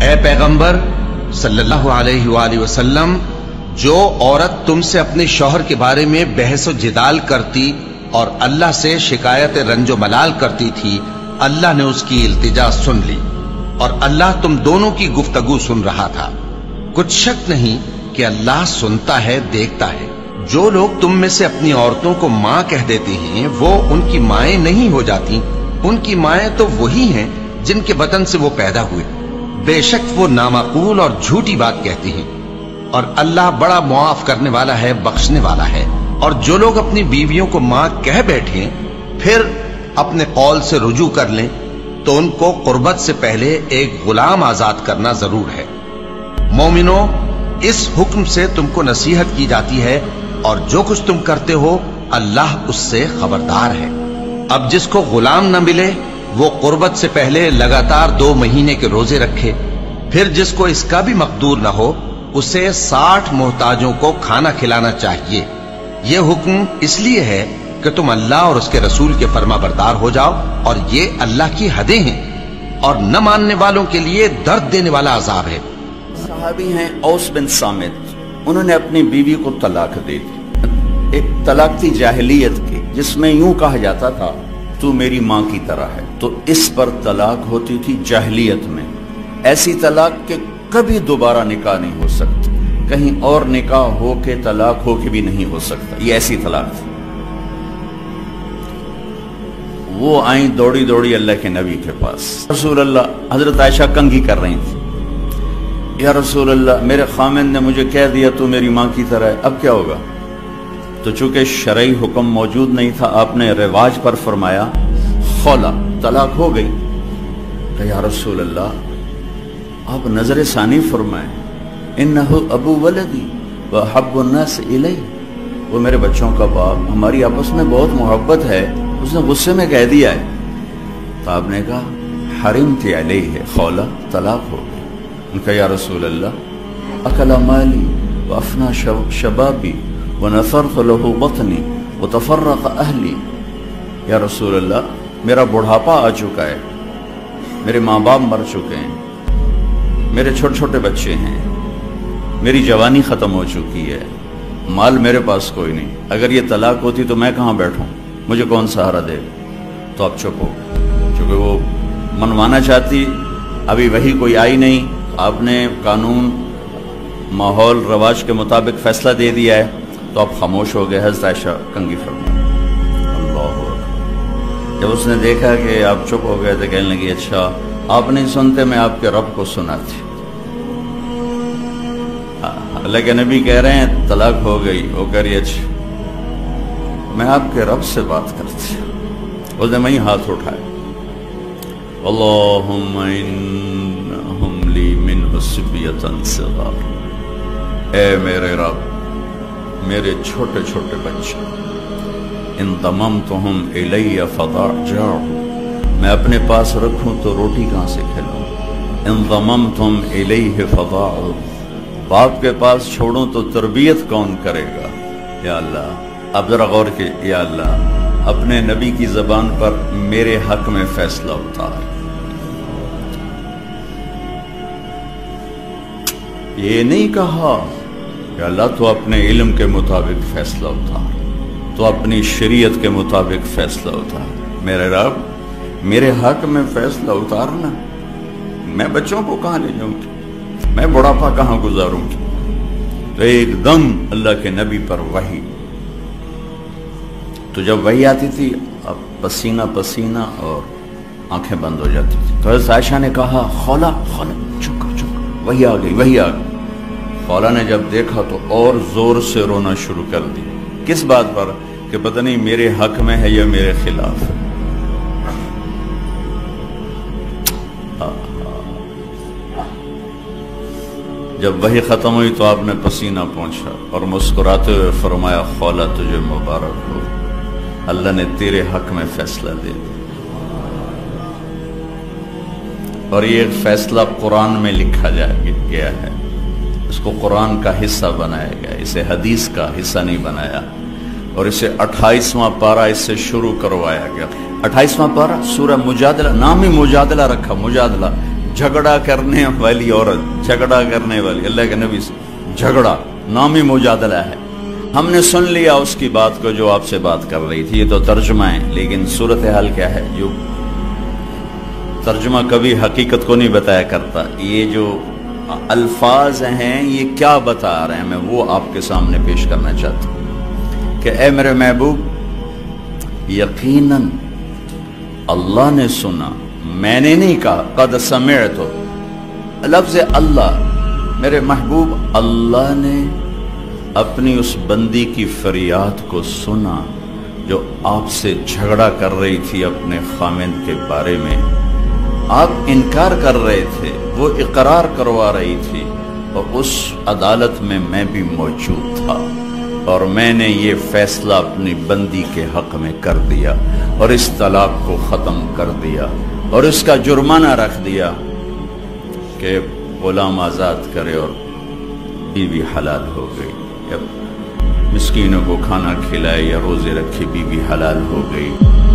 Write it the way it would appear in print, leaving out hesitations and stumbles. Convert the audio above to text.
اے پیغمبر صلی اللہ علیہ وآلہ وسلم، جو عورت تم سے اپنے شوہر کے بارے میں بحث و جدال کرتی اور اللہ سے شکایت رنج و ملال کرتی تھی، اللہ نے اس کی التجا سن لی اور اللہ تم دونوں کی گفتگو سن رہا تھا۔ کچھ شک نہیں کہ اللہ سنتا ہے، دیکھتا ہے۔ جو لوگ تم میں سے اپنی عورتوں کو ماں کہہ دیتے ہیں وہ ان کی مائیں نہیں ہو جاتی، ان کی مائیں تو وہی ہیں جن کے بطن سے وہ پیدا ہوئے۔ بے شک وہ نامعقول اور جھوٹی بات کہتے ہیں، اور اللہ بڑا معاف کرنے والا ہے، بخشنے والا ہے۔ اور جو لوگ اپنی بیویوں کو ماں کہہ بیٹھیں پھر اپنے قول سے رجوع کر لیں تو ان کو قربت سے پہلے ایک غلام آزاد کرنا ضرور ہے۔ مومنو، اس حکم سے تم کو نصیحت کی جاتی ہے اور جو کچھ تم کرتے ہو اللہ اس سے خبردار ہے۔ اب جس کو غلام نہ ملے وہ قربت سے پہلے لگاتار 2 مہینے کے روزے رکھے، پھر جس کو اس کا بھی مقدور نہ ہو اسے 60 محتاجوں کو کھانا کھلانا چاہیے۔ یہ حکم اس لیے ہے کہ تم اللہ اور اس کے رسول کے فرما بردار ہو جاؤ، اور یہ اللہ کی حدیں ہیں اور نہ ماننے والوں کے لیے درد دینے والا عذاب ہے۔ صحابی ہیں اوس بن صامت، انہوں نے اپنی بیوی کو طلاق دے دی۔ ایک طلاق تھی جاہلیت کی جس میں یوں کہا جاتا تھا تو میری ماں کی طرح ہے، تو اس پر طلاق ہوتی تھی جاہلیت میں۔ ایسی طلاق کہ کبھی دوبارہ نکاح نہیں ہو سکتا، کہیں اور نکاح ہو کے طلاق ہو کے بھی نہیں ہو سکتا، یہ ایسی طلاق تھی۔ وہ آئیں دوڑی دوڑی اللہ کے نبی کے پاس، رسول اللہ، حضرت عائشہ کنگھی کر رہی تھی، یا رسول اللہ میرے خامن نے مجھے کہہ دیا تو میری ماں کی طرح ہے، اب کیا ہوگا؟ تو چونکہ شرعی حکم موجود نہیں تھا، آپ نے رواج پر فرمایا خولا، طلاق ہو گئی۔ کہ یا رسول اللہ آپ نظر ثانی فرمائیں، انہو ابو ولدی وحب الناس الی، وہ میرے بچوں کا باپ، ہماری آپس میں بہت محبت ہے، اس نے غصے میں کہہ دیا ہے۔ تو آپ نے کہا حرمت علیہ خولا، طلاق ہو گئی۔ ان کا یا رسول اللہ اکل مالی وافنا شبابی ونثرت له بطنی وتفرق اہلی، یا رسول اللہ میرا بڑھاپا آ چکا ہے، میرے ماں باپ مر چکے ہیں، میرے چھوٹے چھوٹے بچے ہیں، میری جوانی ختم ہو چکی ہے، مال میرے پاس کوئی نہیں، اگر یہ طلاق ہوتی تو میں کہاں بیٹھوں، مجھے کون سہارا دے؟ تو اب چپ ہو، چونکہ وہ منوانا چاہتی، ابھی وہی کوئی آئی نہیں، آپ نے قانون ماحول رواج کے مطابق فیصلہ دے دیا ہے، تو آپ خاموش ہو گئے۔ حضرت عائشہ کنگھی فرمائی، اللہ اکبر۔ جب اس نے دیکھا کہ آپ چپ ہو گئے تو کہنے لگی اچھا آپ نہیں سنتے، میں آپ کے رب کو سناتی۔ اللہ کے نبی کہہ رہے ہیں طلاق ہو گئی، وہ کہہ رہی اچھا میں آپ کے رب سے بات کرتی۔ اس نے وہیں ہاتھ اٹھایا، اللہم انہم لی منہ صبیۃ صغار، اے میرے رب میرے چھوٹے چھوٹے بچے، ان ضممتہم الی فضاجعوا، میں اپنے پاس رکھوں تو روٹی کہاں سے کھلاؤں، ان ضممتم الیہ فضاعوا، باپ کے پاس چھوڑوں تو تربیت کون کرے گا؟ یا اللہ اب ذرا غور کے، یا اللہ اپنے نبی کی زبان پر میرے حق میں فیصلہ اتار۔ یہ نہیں کہا کہ اللہ تو اپنے علم کے مطابق فیصلہ اتار، تو اپنی شریعت کے مطابق فیصلہ اتار۔ میرے رب میرے حق میں فیصلہ اتارنا، میں بچوں کو کہاں لے جاؤں گی، میں بڑھاپا کہاں گزاروں گی؟ تو ایک دم اللہ کے نبی پر وحی، تو جب وحی آتی تھی اب پسینہ پسینہ اور آنکھیں بند ہو جاتی تھی۔ تو حضرت عائشہ نے کہا خولا خولا چپ کر چپ کر، وحی آ گئی وحی آ گئی۔ خولا نے جب دیکھا تو اور زور سے رونا شروع کر دی، کس بات پر کہ پتہ نہیں میرے حق میں ہے یا میرے خلاف ہے۔ جب وحی ختم ہوئی تو آپ نے پسینہ پہنچا اور مسکراتے ہوئے فرمایا خولا تجھے مبارک ہو، اللہ نے تیرے حق میں فیصلہ دے دیا۔ اور یہ فیصلہ قرآن میں لکھا گیا ہے، اس کو قرآن کا حصہ بنایا گیا، اسے حدیث کا حصہ نہیں بنایا، اور اسے 28واں پارہ اس سے شروع کروایا گیا۔ 28واں پارہ سورہ مجادلہ، نام ہی مجادلہ رکھا، مجادلہ झगड़ा करने वाली औरत, झगड़ा करने वाली, अल्लाह के नबी से झगड़ा, नामी मुजादला है। हमने सुन लिया उसकी बात को जो आपसे बात कर रही थी, ये तो तर्जुमा है, लेकिन सूरत हाल क्या है? जो तर्जुमा कभी हकीकत को नहीं बताया करता, ये जो अल्फाज हैं ये क्या बता रहे हैं, मैं वो आपके सामने पेश करना चाहता हूं कि ए मेरे महबूब, यकीनन अल्लाह ने सुना, मैंने नहीं कहा। कद समिअतु, लफ्ज़ अल्लाह, मेरे महबूब अल्लाह ने अपनी उस बंदी की फरियाद को सुना जो आपसे झगड़ा कर रही थी अपने खामिंद के बारे में। आप इनकार कर रहे थे, वो इकरार करवा रही थी, और उस अदालत में मैं भी मौजूद था, और मैंने ये फैसला अपनी बंदी के हक में कर दिया और इस तलाक को ख़त्म कर दिया और इसका जुर्माना रख दिया कि गुलाम आज़ाद करे और बीवी हलाल हो गई, या मिस्कीनों को खाना खिलाए या रोज़े रखे बीवी हलाल हो गई।